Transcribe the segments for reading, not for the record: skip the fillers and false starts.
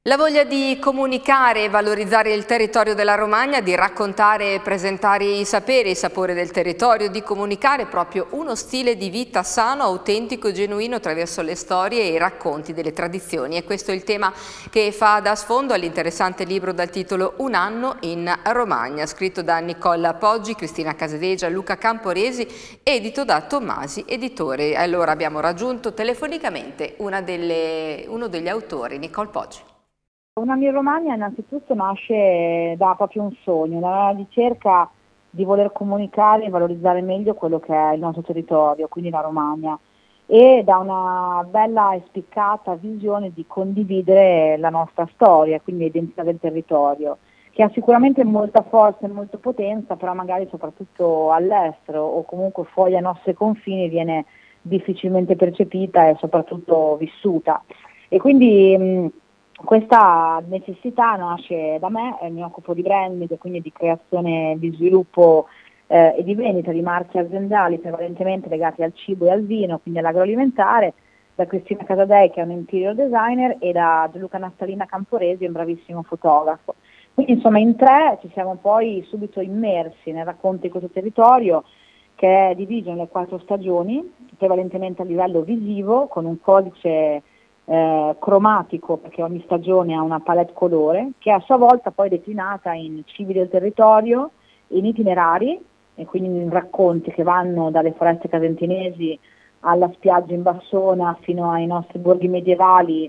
La voglia di comunicare e valorizzare il territorio della Romagna, di raccontare e presentare i saperi e i sapori del territorio, di comunicare proprio uno stile di vita sano, autentico e genuino attraverso le storie e i racconti delle tradizioni. E questo è il tema che fa da sfondo all'interessante libro dal titolo Un anno in Romagna, scritto da Nicola Poggi, Cristina Casadegia, Luca Camporesi, edito da Tommasi Editore. Allora abbiamo raggiunto telefonicamente uno degli autori, Nicole Poggi. Una mia Romagna innanzitutto nasce da proprio un sogno, dalla ricerca di voler comunicare e valorizzare meglio quello che è il nostro territorio, quindi la Romagna, e da una bella e spiccata visione di condividere la nostra storia, quindi l'identità del territorio, che ha sicuramente molta forza e molta potenza, però magari soprattutto all'estero o comunque fuori dai nostri confini viene difficilmente percepita e soprattutto vissuta. E quindi questa necessità nasce da me, mi occupo di branding, quindi di creazione, di sviluppo e di vendita di marchi aziendali prevalentemente legati al cibo e al vino, quindi all'agroalimentare, da Cristina Casadei che è un interior designer e da Gianluca Nastalina Camporesi, un bravissimo fotografo. Quindi insomma in tre ci siamo poi subito immersi nel racconto di questo territorio che è diviso nelle 4 stagioni, prevalentemente a livello visivo, con un codice cromatico, perché ogni stagione ha una palette colore, che è a sua volta poi declinata in cibi del territorio, in itinerari, e quindi in racconti che vanno dalle foreste casentinesi alla spiaggia in Bassona fino ai nostri borghi medievali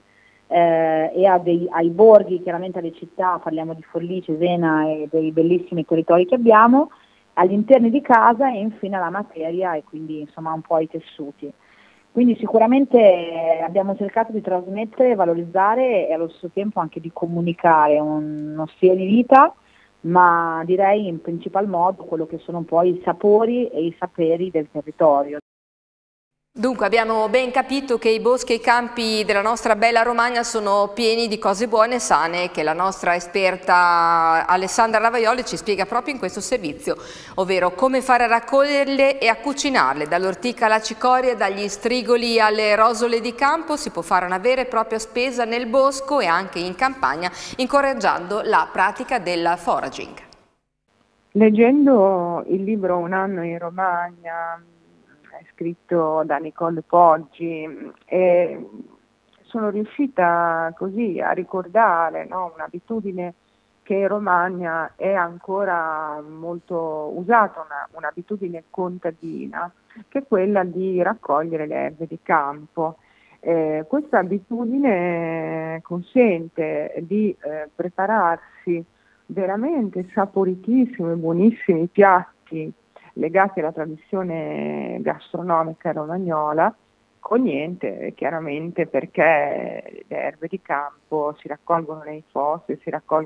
ai borghi, chiaramente alle città, parliamo di Forlì, Cesena e dei bellissimi territori che abbiamo, agli interni di casa e infine alla materia e quindi insomma un po' ai tessuti. Quindi sicuramente abbiamo cercato di trasmettere, valorizzare e allo stesso tempo anche di comunicare uno stile di vita, ma direi in principal modo quello che sono poi i sapori e i saperi del territorio. Dunque abbiamo ben capito che i boschi e i campi della nostra bella Romagna sono pieni di cose buone e sane che la nostra esperta Alessandra Lavaioli ci spiega proprio in questo servizio, ovvero come fare a raccoglierle e a cucinarle. Dall'ortica alla cicoria, dagli strigoli alle rosole di campo si può fare una vera e propria spesa nel bosco e anche in campagna, incoraggiando la pratica del foraging. Leggendo il libro Un anno in Romagna, scritto da Nicole Poggi, sono riuscita così a ricordare, no, un'abitudine che in Romagna è ancora molto usata, un'abitudine contadina, che è quella di raccogliere le erbe di campo. Questa abitudine consente di prepararsi veramente saporitissimi e buonissimi piatti legati alla tradizione gastronomica romagnola, con niente, chiaramente perché le erbe di campo si raccolgono nei fossi,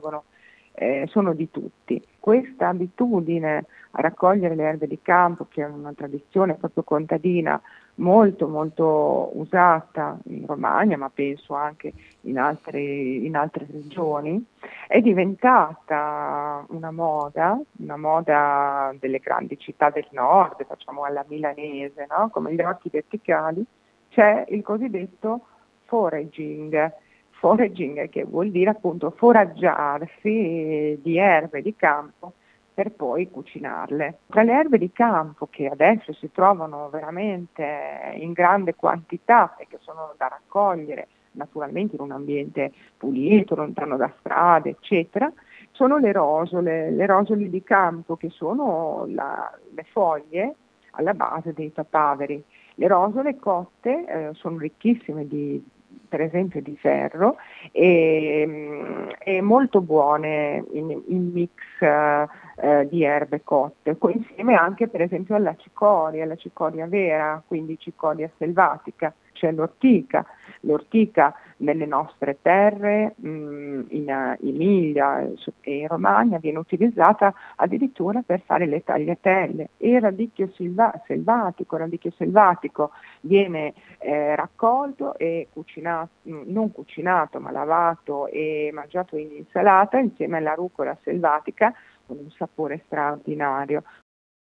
sono di tutti. Questa abitudine a raccogliere le erbe di campo, che è una tradizione proprio contadina molto molto usata in Romagna, ma penso anche in altre regioni, è diventata una moda delle grandi città del nord, facciamo alla milanese, no? Come gli orti verticali, c'è il cosiddetto foraging. Foraging che vuol dire appunto foraggiarsi di erbe di campo per poi cucinarle. Tra le erbe di campo che adesso si trovano veramente in grande quantità e che sono da raccogliere naturalmente in un ambiente pulito, lontano da strade, eccetera, sono le rosole di campo che sono le foglie alla base dei papaveri. Le rosole cotte sono ricchissime per esempio di ferro e molto buone in mix di erbe cotte, poi insieme anche per esempio alla cicoria vera, quindi cicoria selvatica, c'è l'ortica nelle nostre terre, in Emilia e in Romagna viene utilizzata addirittura per fare le tagliatelle, e il radicchio selvatico viene raccolto e cucinato, non cucinato ma lavato e mangiato in insalata insieme alla rucola selvatica con un sapore straordinario.